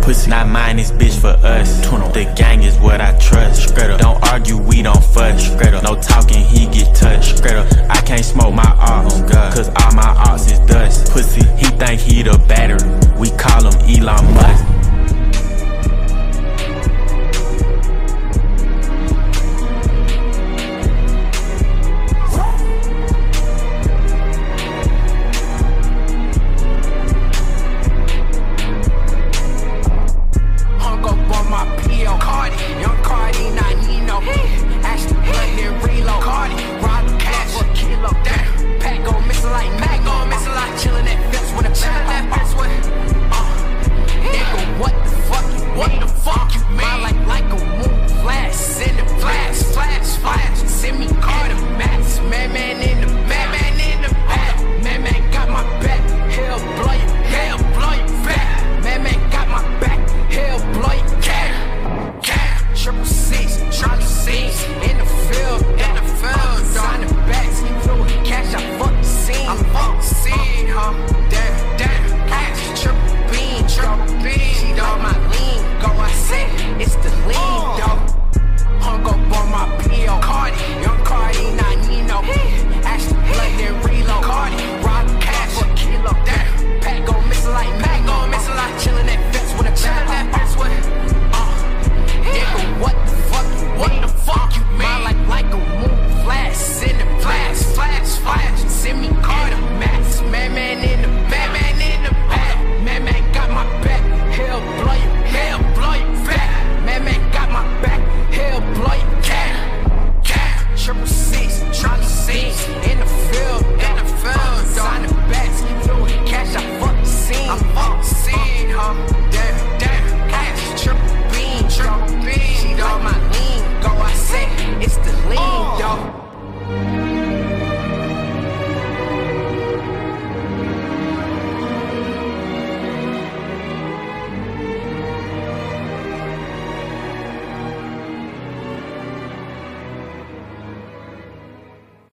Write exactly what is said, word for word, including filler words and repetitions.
pussy. Not mine, this bitch for us. The gang is what I trust. Don't argue, we don't fuss. No talking, he get touched. I can't smoke my ox, cause all my ox is dust. Pussy, he think he the battery. We call him Elon Musk.